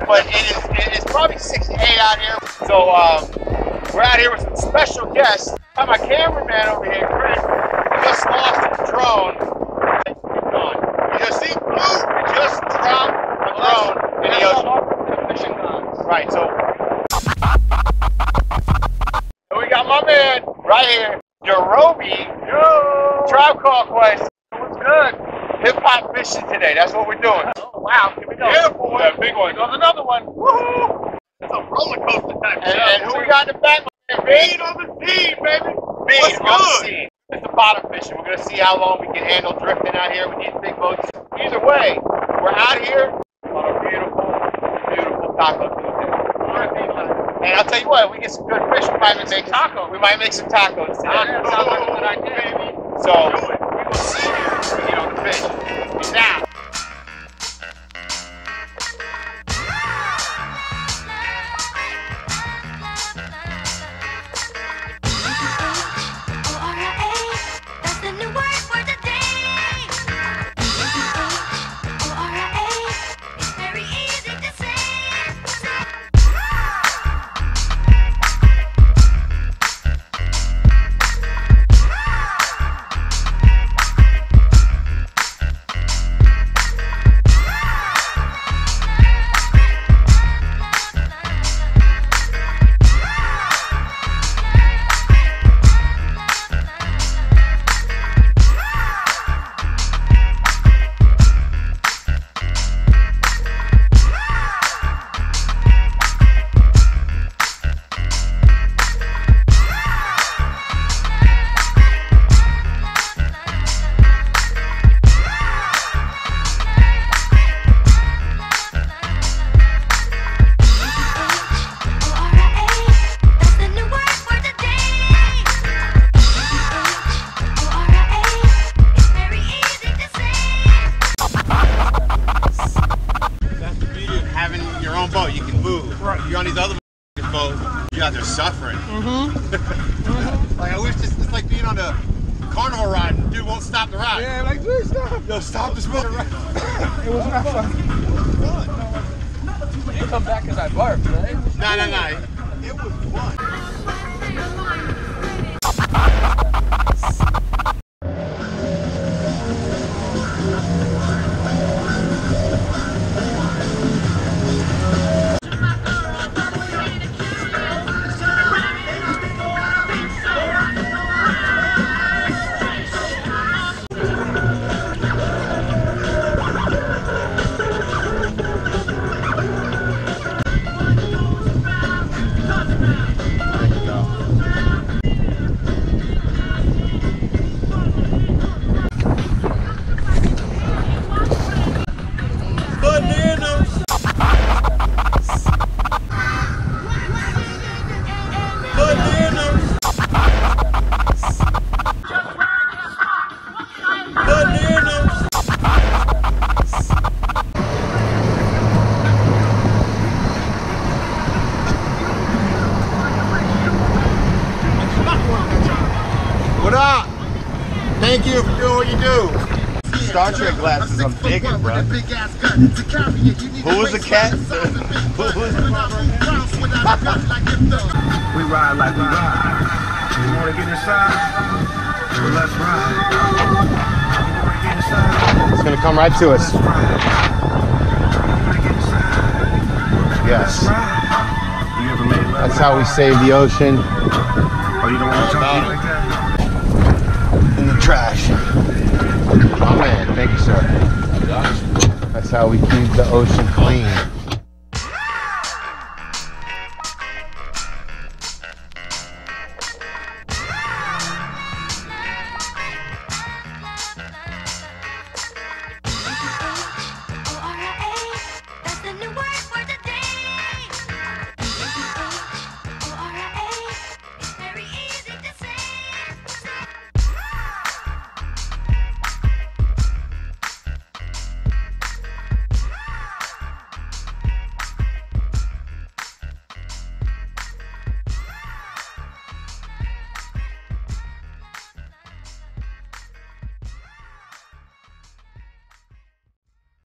but it's probably 6 to 8 out here. So we're out here with some special guests. I have my cameraman over here, Chris, just lost his drone. It's gone. You just see blue, just dropped a drone in the ocean. Right, so we got my man right here, JAROBI. Yo! Tribe Call Quest. What's good? Hip hop fishing today. That's what we're doing. Oh, wow. Here we go. Yeah, boy. That big one. There's another one. Woohoo! It's a roller coaster type show. And who we got in the back? Bead on the scene, baby. Bead on the scene. It's the bottom fishing. We're going to see how long we can handle drifting out here with these big boats. Either way, we're out here on a beautiful, beautiful Taco Tuesday. And I'll tell you what, we get some good fish. We might make tacos. We might make some tacos today. That sounds like a good idea, baby. So we will see you when we get on the fish. Peace out. Boat, you can move. Right. You're on these other boats, you're out there suffering. Like I wish it's like being on a carnival ride and the dude won't stop the ride. Yeah, like dude, stop. Yo, stop this boat. It was not fun. You come back because I barfed, right? No. It was fun. What up? Thank you for doing what you do. Star Trek glasses, I'm digging, bro. Who was the cat? Who was the We ride like we ride. You want to get inside? Well, let's ride. You want to get inside? It's going to come right to us. Yes. That's how we save the ocean. Oh, you don't want to jump like that? In the trash. Oh man, thank you, sir. That's how we keep the ocean clean.